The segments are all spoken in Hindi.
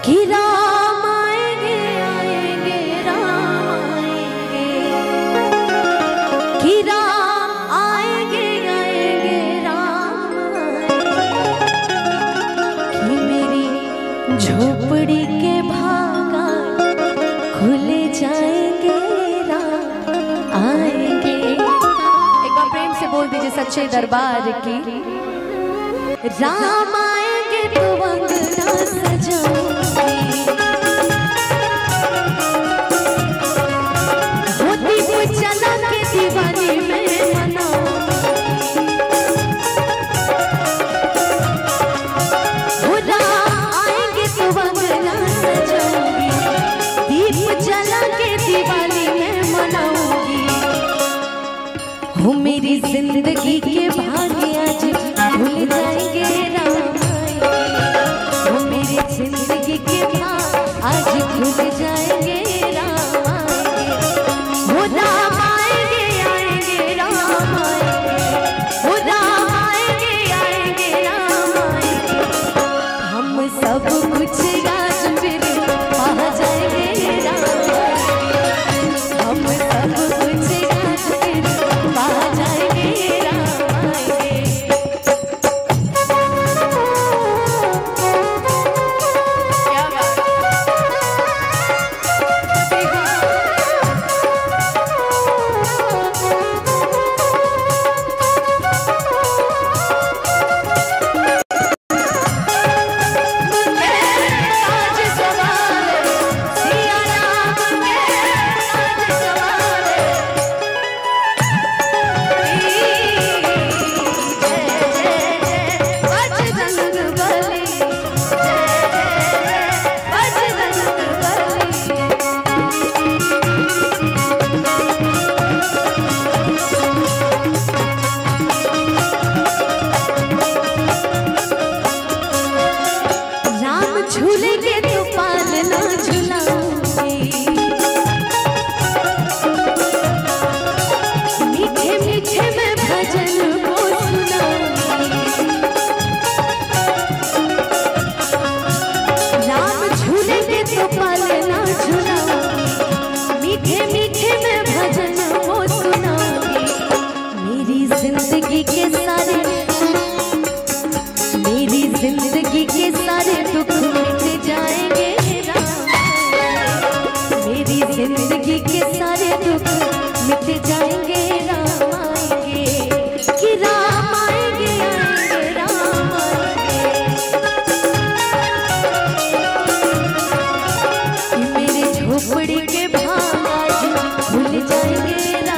कि राम आएंगे आएंगे राम आएंगे, कि राम आएंगे आएंगे राम आएंगे, कि मेरी झोपड़ी के भागा खुल जाएंगे राम आएंगे। एक बार प्रेम से बोल दीजिए सच्चे दरबार की। राम आएंगे तो अंगना सजाऊंगी, वो दीप जला के दीवानी में मनाऊंगी। वो राम आएंगे तो अंगना सजाऊंगी, दीप जला के दीवानी में मनाऊंगी। हो मेरी जिंदगी के भाग्य आज भूल जाएंगे राम आएंगे, वो मेरी जिंदगी के भाग आज खुल जाएंगे राम आएंगे। वो राम आएंगे आएंगे राम आएंगे, वो राम आएंगे आएंगे राम आएंगे। हम सब कुछ आज फिर पा जाएंगे राम आएंगे, हम सब कुछ आज फिर पा जाएंगे राम आएंगे। झूलेंगे तो पालना झुलाऊंगी, मीठे मीठे मैं भजन को सुनाऊंगी। राम झूलेंगे तो पालना झुलाऊंगी, मीठे मीठे मैं भजन को सुनाऊंगी। मेरी जिंदगी के सारे, मेरी जिंदगी के सारे दुख मिट जाएंगे राम, मेरी जिंदगी के सारे दुख मिट जाएंगे राम आएंगे, कि राम आएंगे आएंगे राम आएंगे, कि मेरी झोपड़ी के भाग आज खुल जाएंगे राम।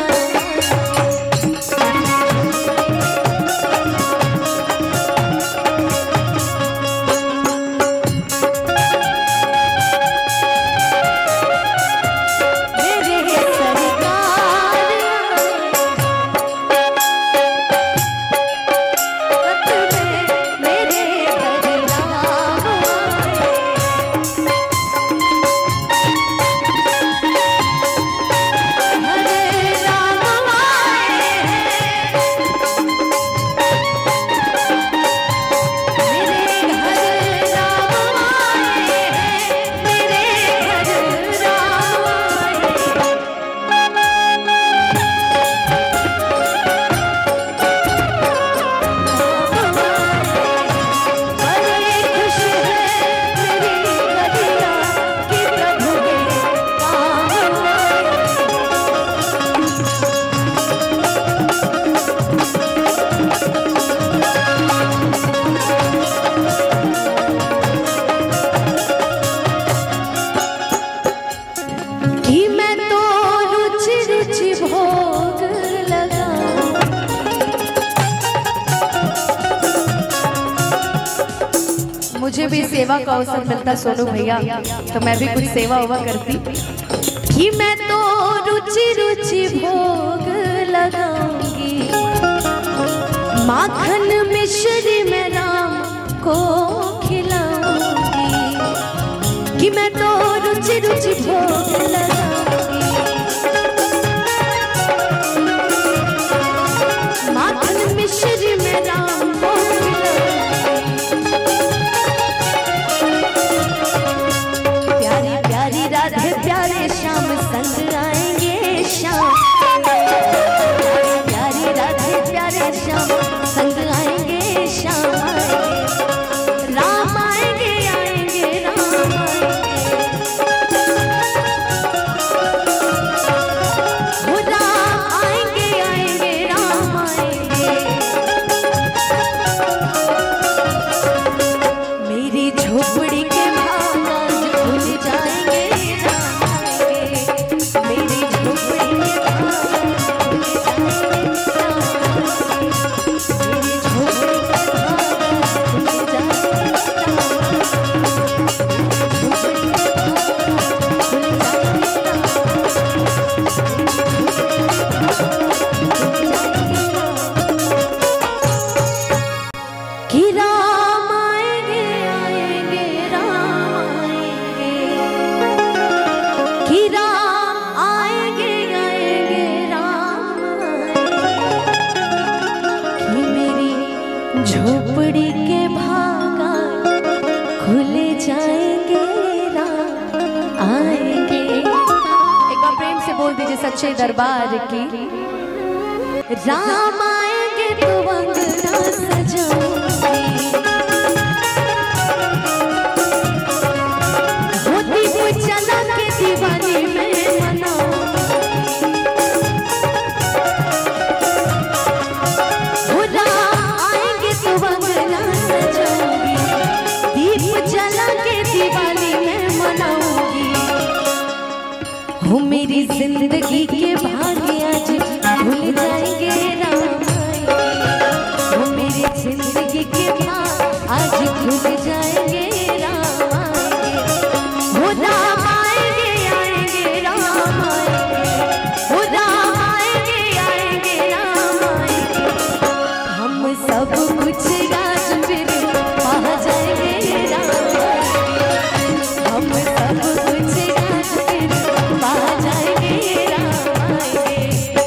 मुझे भी सेवा का अवसर मिलता सोनू भैया तो मैं भी कुछ सेवा हुआ करती, कि मैं तो रुचि रुचि भोग लगाऊंगी, माखन मिश्री में राम को खिलाऊंगी, कि मैं तो रुचि रुचि भोग लगाऊंगी, माखन मिश्री में राम को खिलाऊंगी। अपने सच्चे दरबार की। राम आएंगे तो अंगना सजाऊंगी, वो दीप जला के दीवानी में मनाऊंगी। वो राम आएंगे तो अंगना सजाऊंगी, दीप जला के दीवानी में मनाऊंगी। हो मेरी जिंदगी के भाग्य आज भूल जाएंगे राम आएंगे। हो मेरी जिंदगी के भाग्य आज भूल जाएंगे राम आएंगे। हो राम आएंगे आएंगे राम आएंगे, हो राम आएंगे आएंगे राम आएंगे। हम सब कुछ आज फिर पा जाएंगे राम आएंगे। हम सब कुछ आज फिर पा जाएंगे राम आएंगे।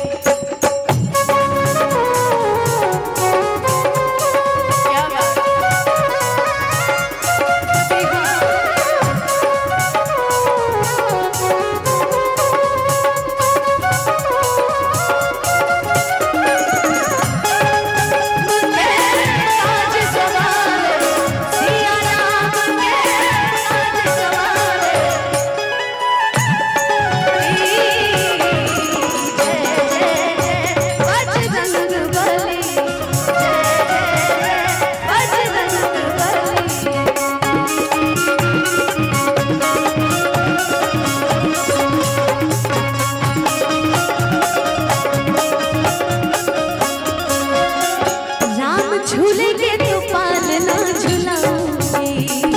झूलेंगे तो पालना झुलाऊंगी,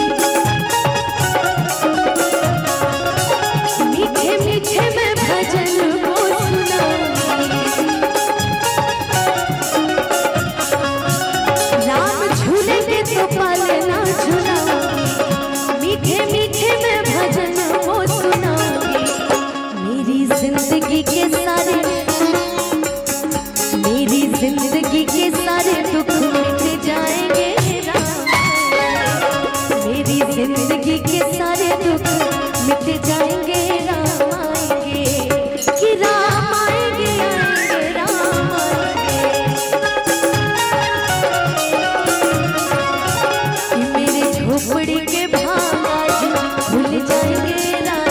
मीठे मीठे मैं भजन को सुनाऊंगी। राम झूलेंगे तो पालना झुलाऊंगी, मीठे मीठे मैं भजन को सुनाऊंगी। मेरी जिंदगी के सारे, मेरी जिंदगी के सारे दुख मिट जाएंगे राम। मेरी जिंदगी के सारे दुख मिट जाएंगे राम आएंगे। कि राम आएंगे आएंगे राम आएंगे। कि मेरे झोपड़ी के भाग आज भूल जाएंगे राम।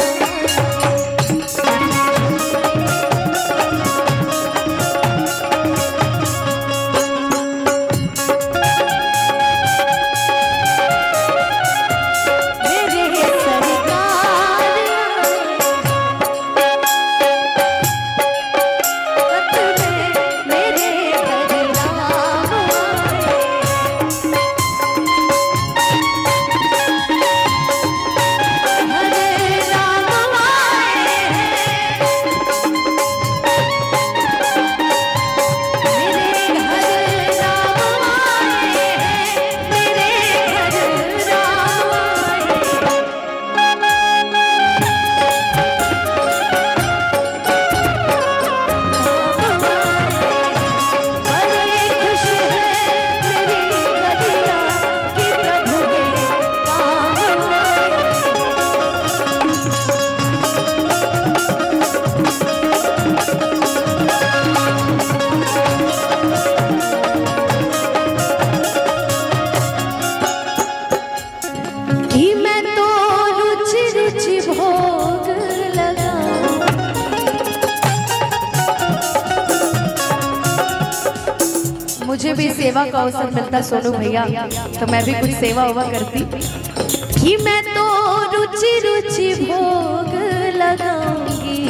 मुझे भी सेवा का अवसर मिलता सोनू भैया तो मैं भी कुछ सेवा हुआ करती। कि मैं तो रुचि रुचि भोग लगाऊंगी,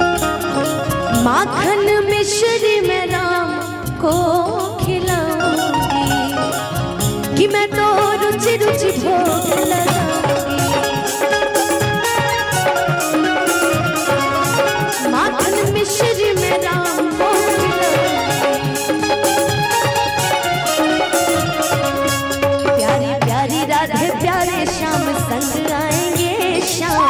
माखन मिश्री में राम को खिलाऊंगी। कि मैं तो रुचि रुचि भोग लगाऊंगी, माखन मिश्री में राम को राधे प्यारे श्याम संग आएंगे श्याम।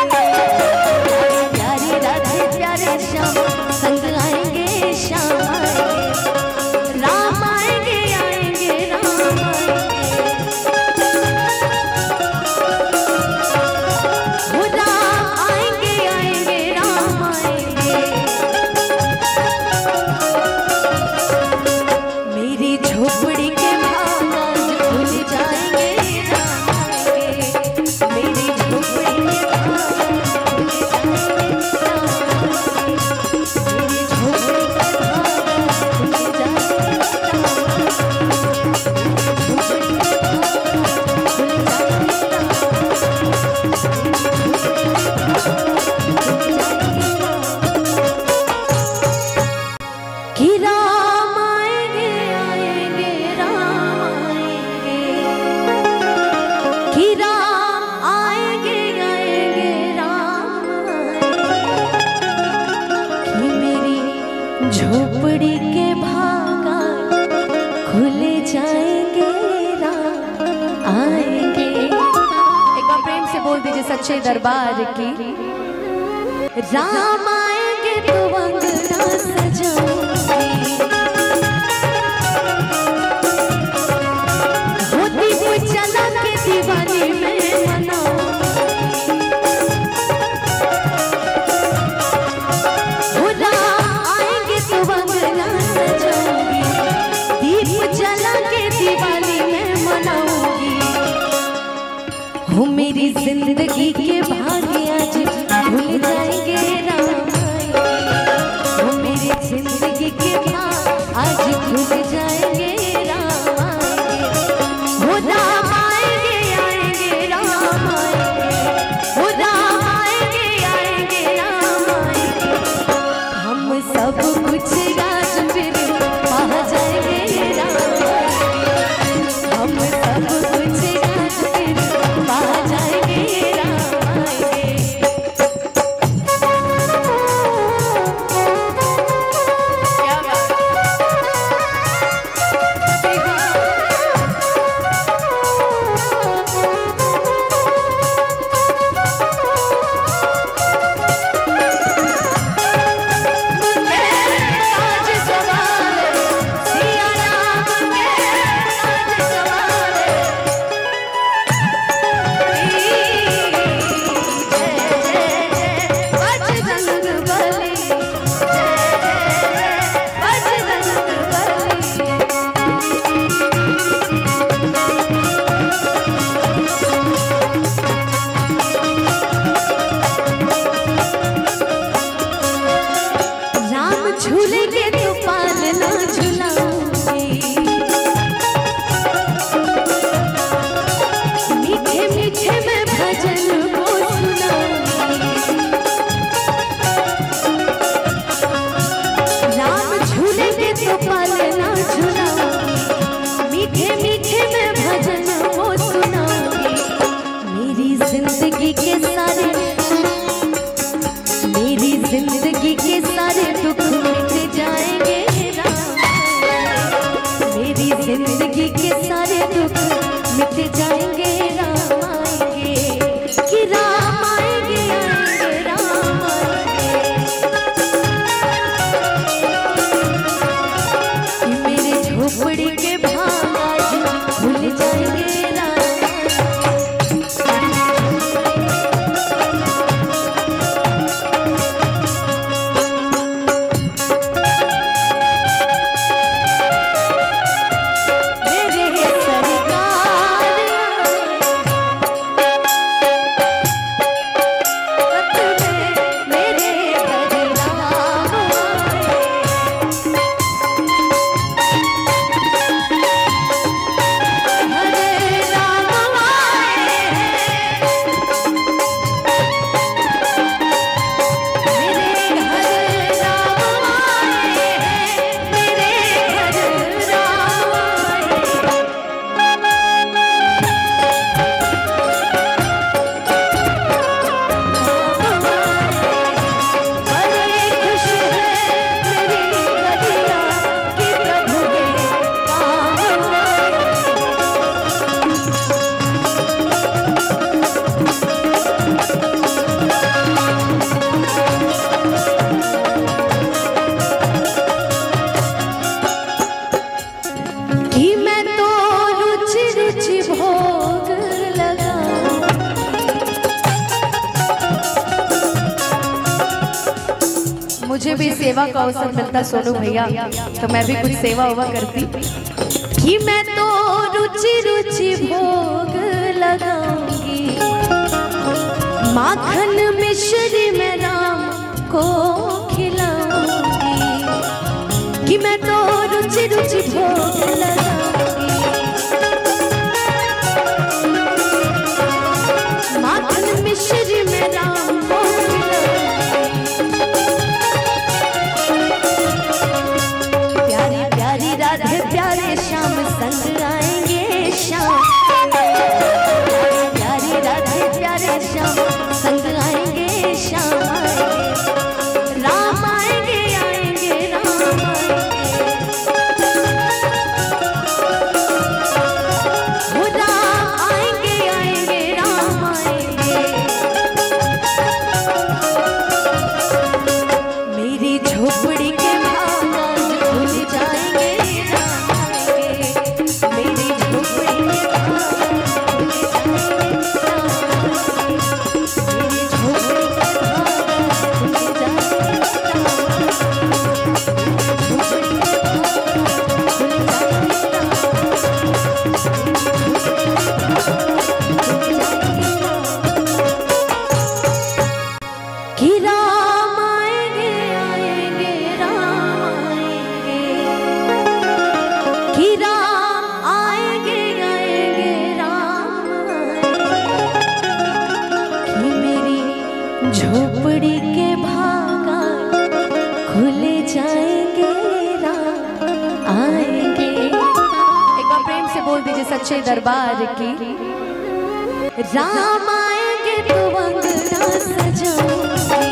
प्यारी राधे प्यारे श्याम संग आएंगे श्याम आएंगे। राम आएंगे आएंगे राम आएंगे। आएंगे। एक बार प्रेम से बोल दीजिए सच्चे दरबार की। राम आएंगे तो अंगना सजाऊंगी, वो दीप जला के दिवाली में मनाऊंगी। वो राम आएंगे तो अंगना सजाऊंगी, दीप जला के दिवाली में मनाऊंगी। हो मेरी जिंदगी के भाग्य आज भूल जाएंगे राम आएंगे। वो मेरी जिंदगी के भाग आज भूल जाएंगे राम आएंगे। वो राम आएंगे आएंगे राम आएंगे, वो राम आएंगे आएंगे राम आएंगे। हम सब कुछ आज फिर पा जाएंगे राम आएंगे। हम सब कुछ आज फिर पा जाएंगे राम आएंगे। झूलेंगे तो पालना झुलाऊंगी, मीठे मीठे मैं भजन को सुनाऊंगी। राम झूलेंगे तो पालना झुलाऊंगी, मीठे मीठे मैं भजन को सुनाऊंगी। मेरी जिंदगी के सारे, मेरी जिंदगी के सारे दुख मिट जाएंगे राम। मेरी जिंदगी के सारे दुख मिट जाएंगे राम आएंगे। कि राम आएंगे आएंगे राम आएंगे। कि मेरे झोपड़ी के भाग आज भूल जाएंगे राम। मुझे भी सेवा का अवसर मिलता सोनू भैया तो मैं भी कुछ सेवा हुआ करती। कि मैं तो रुचि रुचि भोग लगाऊंगी, माखन मिश्री में राम को खिलाऊंगी। कि मैं तो रुचि रुचि भोग लगाऊंगी, माखन मिश्री में राम को प्यारे श्याम संग आएंगे श्याम। प्यारी राधे प्यारे श्याम संग आएंगे श्याम आएंगे। झोपड़ी के भागा खुल जाएंगे राम आएंगे। एक बार प्रेम से बोल दीजिए सच्चे दरबार की। राम आएंगे तो अंगना सजाऊंगी,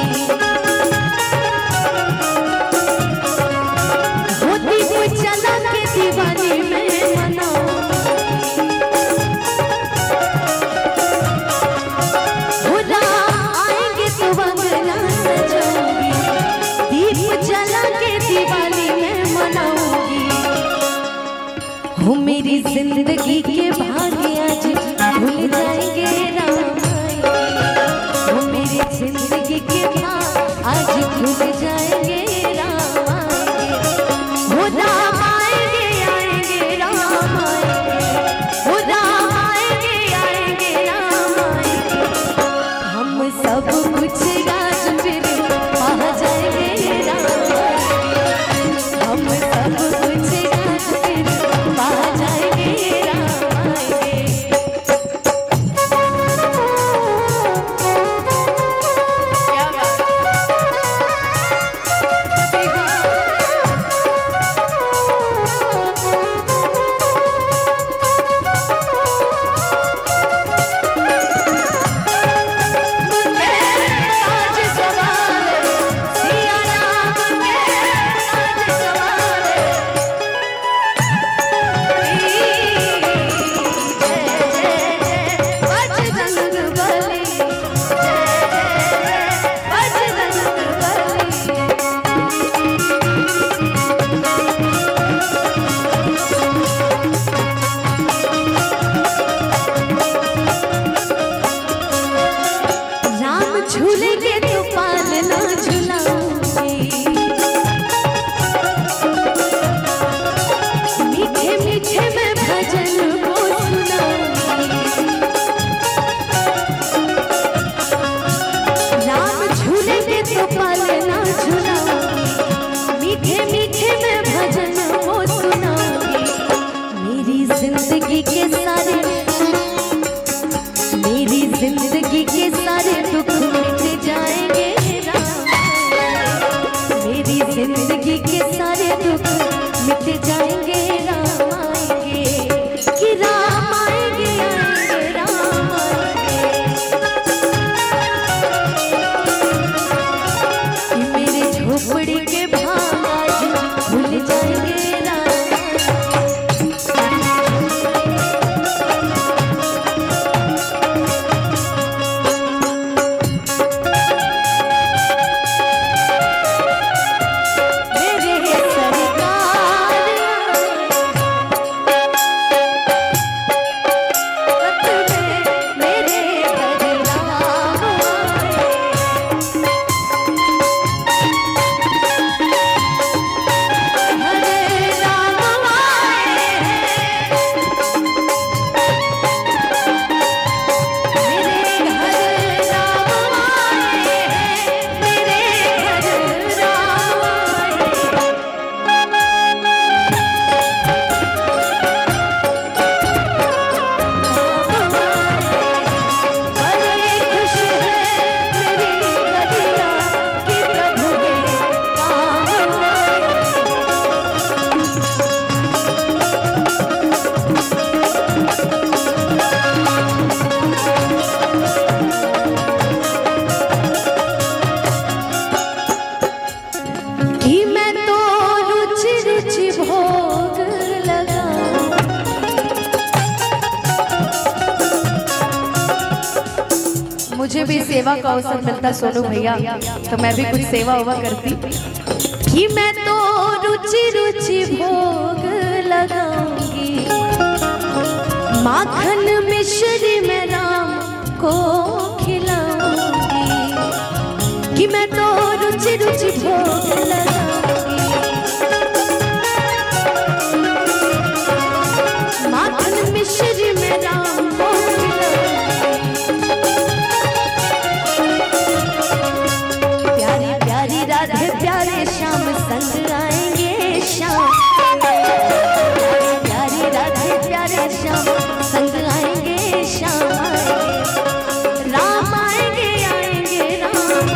वो दीप जला के दीवानी में मनाऊंगी। वो राम आएंगे तो अंगना सजाऊंगी, दीप जला के दीवानी में मनाऊंगी। हो मेरी जिंदगी के भाग्य आज भूल जाएंगे राम आएंगे। वो मेरी जिंदगी के भाग आज भूल जाएंगे राम आएंगे। वो राम आएंगे आएंगे राम आएंगे, वो राम आएंगे आएंगे राम आएंगे। हम सब कुछ आज फिर पा जाएंगे राम आएंगे। हम सब कुछ आज फिर पा जाएंगे राम आएंगे। झूलेंगे तो पालना झुलाऊंगी, मीठे मीठे मैं भजन को सुनाऊंगी। राम झूलेंगे तो पालना झुलाऊंगी, मीठे मीठे मैं भजन को सुनाऊंगी। मेरी जिंदगी के सारे, मेरी जिंदगी के सारे दुख मिट जाएंगे राम आएंगे। मेरी जिंदगी के सारे दुख मिट जाएंगे राम आएंगे। कि राम आएंगे आएंगे राम आएंगे। कि मेरे झोपड़ी के भाग आज भूल जाएंगे राम मुझे भी सेवा का अवसर मिलता सोनू भैया तो मैं भी कुछ सेवा हुआ करती। कि मैं तो रुचि रुचि भोग लगाऊंगी, माखन मिश्री में राम को खिलाऊंगी। कि मैं तो रुचि रुचि भोग लगाऊंगी, माखन मिश्री में राम को खिलाऊंगी। प्यारी प्यारी राधे प्यारे श्याम संग आएंगे श्याम, प्यारी राधे प्यारे श्याम संग आएंगे श्याम आएंगे। राम आएंगे आएंगे राम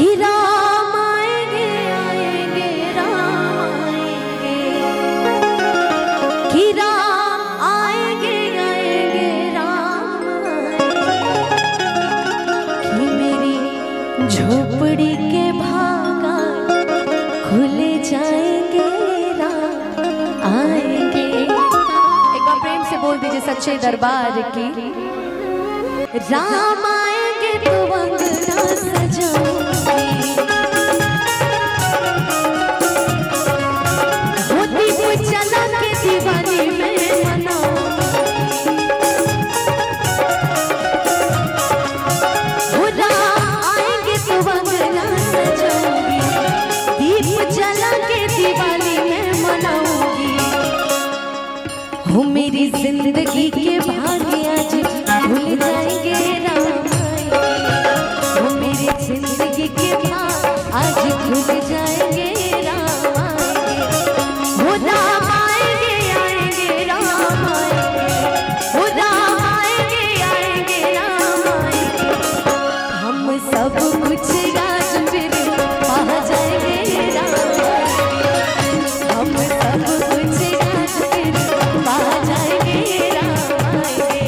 कि राम आएंगे आएंगे राम आएंगे, कि राम आएंगे आएंगे राम आएंगे, कि मेरी झोपड़ी के भागा खुल जाएंगे राम आएंगे। एक बार प्रेम से बोल दीजिए सच्चे दरबार की। राम आएंगे तो अंगना सजाऊंगी, वो दीप जला के दिवाली में मनाऊंगी। वो राम आएंगे तो अंगना सजाऊंगी, दीप जला के दिवाली में मनाऊंगी। हो मेरी जिंदगी के भाग्य आज भूल जाएंगे राम आएंगे, वो मेरी जिंदगी के भाग आज खुल जाएंगे राम आएंगे, वो राम आएंगे आएंगे राम आएंगे, वो राम आएंगे आएंगे राम आएंगे। हम सब कुछ आज फिर पा जाएंगे राम आएंगे, हम सब कुछ आज फिर पा जाएंगे राम आएंगे।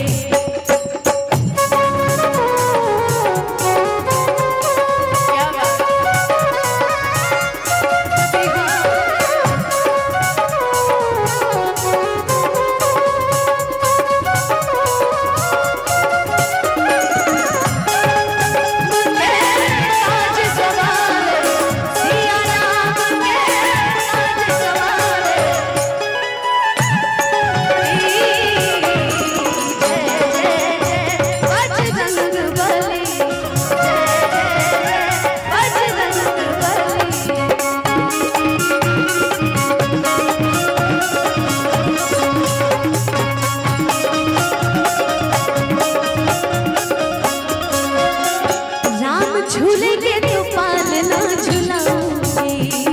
झूलेंगे तो पालना झुलाऊंगी,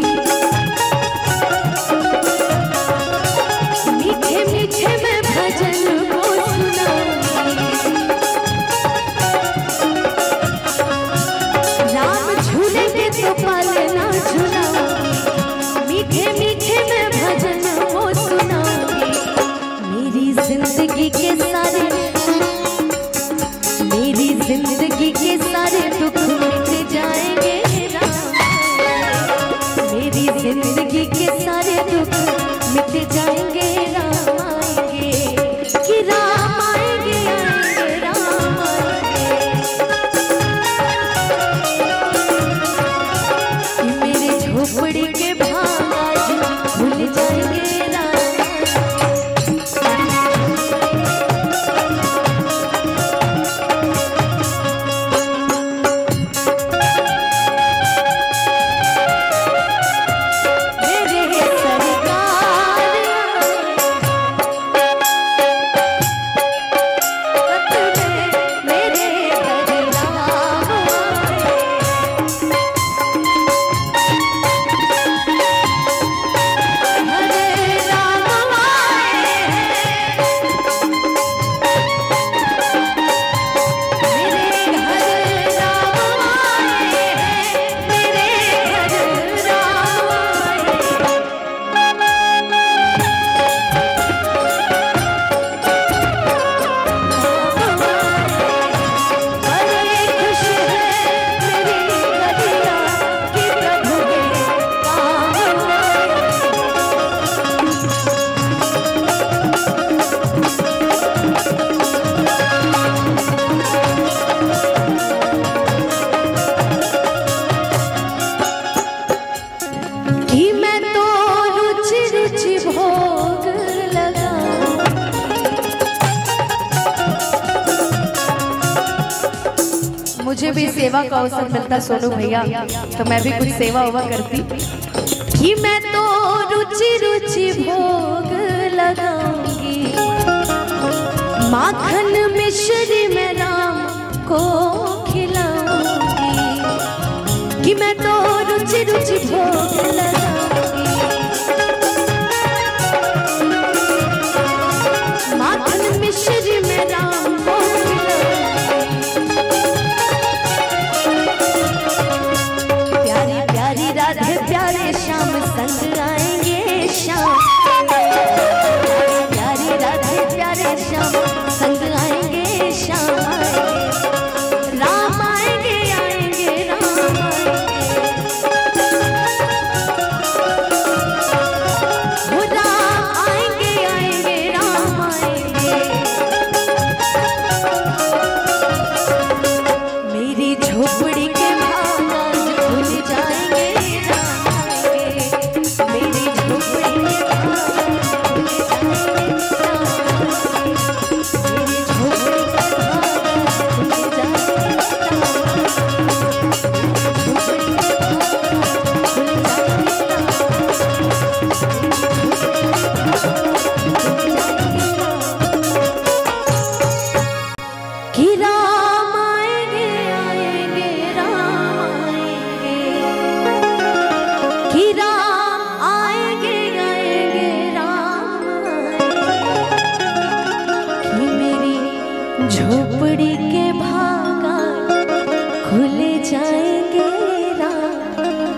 मीठे मीठे मैं भजन को सुनाऊंगी। राम झूलेंगे तो पालना झुलाऊंगी, मीठे मीठे मैं भजन को सुनाऊंगी। मेरी जिंदगी के सारे, मेरी जिंदगी के सारे दुख मिट जाएंगे राम, मेरी जिंदगी के सारे दुख मिट जाएंगे राम आएंगे, कि राम आएंगे आएंगे राम आएंगे, कि मेरे झोपड़ी के भाग आज खुल जाएंगे राम। मुझे भी सेवा का अवसर मिलता सोनू भैया तो मैं भी कुछ सेवा हुआ करती कि मैं तो रुचि रुचि भोग लगाऊंगी, माखन मिश्री में राम को खिलाऊंगी, कि मैं तो रुचि रुचि भोग लगाऊंगी, माखन मिश्री में राम को खिलाऊंगी।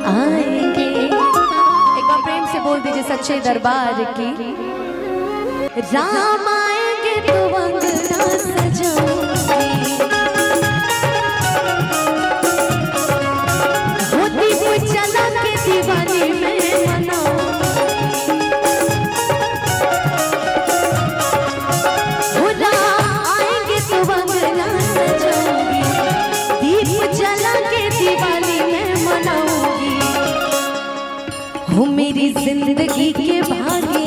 आएंगे। एक बार प्रेम से बोल दीजिए सच्चे दरबार की। राम आएंगे तो अंगना सजाऊंगी, दीप जला के दिवाली में मनाऊंगी। राम आएंगे तो अंगना सजाऊंगी, दीप जला के दिवाली में मनाऊंगी। हो मेरी जिंदगी के भाग्य